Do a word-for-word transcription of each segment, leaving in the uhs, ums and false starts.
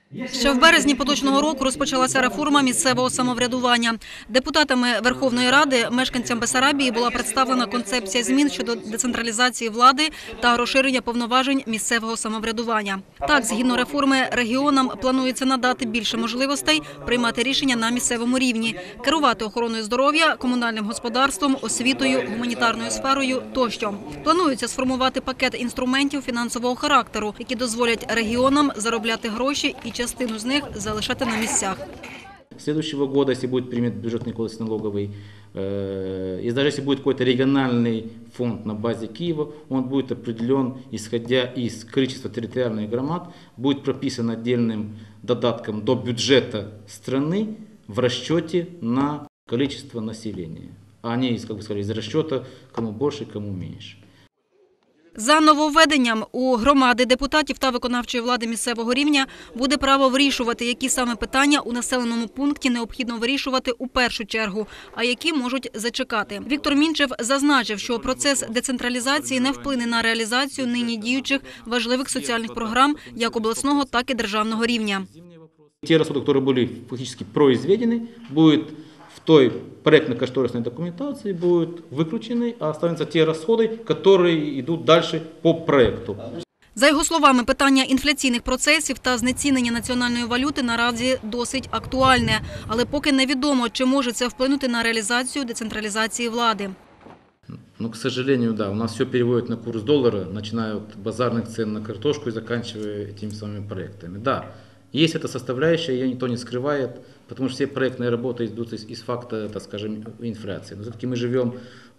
Ще в березні поточного року розпочалася реформа місцевого самоврядування. Депутатами Верховної Ради мешканцям Бессарабії була представлена концепція змін щодо децентралізації влади та розширення повноважень місцевого самоврядування. Так, згідно реформи, регіонам планується надати більше можливостей приймати рішення на місцевому рівні, керувати охороною здоров'я, комунальним господарством, освітою, гуманітарною сферою тощо. Планується сформувати пакет інструментів фінансового характеру, які дозволять регіонам заробляти гроші і частину з них залишати на місцях. Следующего года, если будет принят бюджетный кодекс налоговый, и даже если будет какой-то региональный фонд на базе Киева, он будет определен, исходя из количества территориальных громад, будет прописан отдельным додатком до бюджета страны в расчете на количество населения, а не, как бы сказали, из расчета кому больше, кому меньше. За нововведенням у громади, депутатів та виконавчої влади місцевого рівня буде право вирішувати, які саме питання у населеному пункті необхідно вирішувати у першу чергу, а які можуть зачекати. Віктор Мінчев зазначив, що процес децентралізації не вплине на реалізацію нині діючих важливих соціальних програм як обласного, так і державного рівня. Ті розходи, які були фактично произведені, будуть в той проектно-кошторисной документации будут выключены, а останутся те расходы, которые идут дальше по проекту. За його словами, питання інфляційних процесів та знецінення національної валюти наразі досить актуальне, але поки невідомо, чи може це вплинути на реалізацію децентралізації влади. Ну, к сожалению, да, у нас все переводят на курс доллара, начиная от базарных цен на картошку и заканчивая этими самыми проектами. Да, есть эта составляющая, ее никто не скрывает, потому что все проектные работы идут из, из факта, так скажем, инфляции. Но все-таки мы живем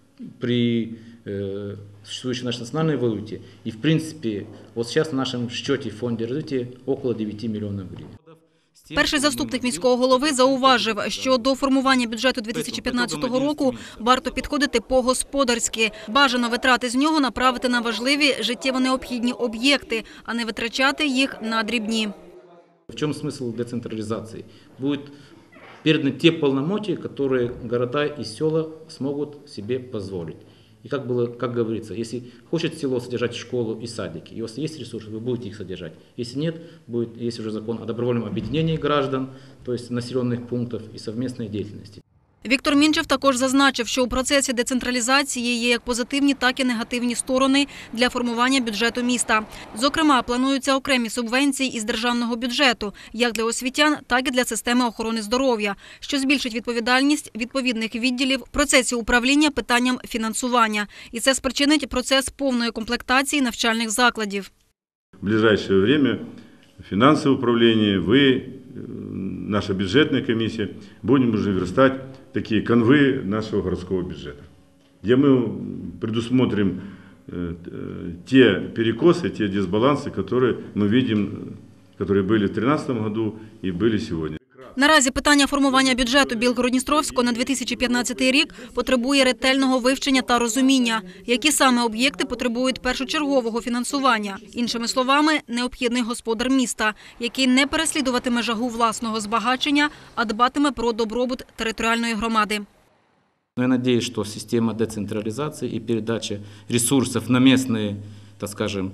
при э, существующей нашей национальной валюте, и в принципе вот сейчас в нашем счете в фонде развития около девяти миллионов гривен. Перший заступник міського голови зауважив, що до формування бюджету дві тисячі п'ятнадцятого року варто підходити по-господарськи. Бажано витрати з нього направити на важливі життєво необхідні об'єкти, а не витрачати їх на дрібні. В чем смысл децентрализации? Будут переданы те полномочия, которые города и села смогут себе позволить. И как было, как говорится, если хочет село содержать школу и садики, и у вас есть ресурсы, вы будете их содержать. Если нет, будет, есть уже закон о добровольном объединении граждан, то есть населенных пунктов и совместной деятельности. Віктор Мінчев також зазначив, що у процесі децентралізації є як позитивні, так і негативні сторони для формування бюджету міста. Зокрема, плануються окремі субвенції із державного бюджету, як для освітян, так і для системи охорони здоров'я, що збільшить відповідальність відповідних відділів в процесі управління питанням фінансування. І це спричинить процес повної комплектації навчальних закладів. В ближайшее время финансовое управление, вы, наша бюджетная комиссия, будем уже верстать такие канвы нашего городского бюджета, где мы предусмотрим те перекосы, те дисбалансы, которые мы видим, которые были в две тысячи тринадцатом году и были сегодня. Наразі питання формування бюджету Білгород-Дністровського на дві тисячі п'ятнадцятий рік потребує ретельного вивчення та розуміння, які саме об'єкти потребують першочергового фінансування. Іншими словами, необхідний господар міста, який не переслідуватиме жагу власного збагачення, а дбатиме про добробут територіальної громади. Я надеюсь, что система децентрализации и передачи ресурсов на местные, так скажем,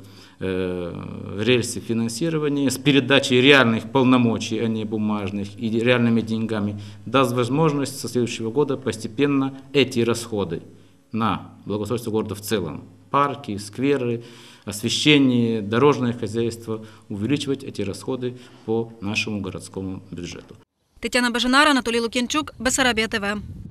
рельсы финансирования с передачей реальных полномочий, а не бумажных, и реальными деньгами даст возможность со следующего года постепенно эти расходы на благоустройство города в целом, парки, скверы, освещение, дорожное хозяйство, увеличивать эти расходы по нашему городскому бюджету. Тетяна Беженара, Анатолій Лук'янчук, Бессарабія ТВ.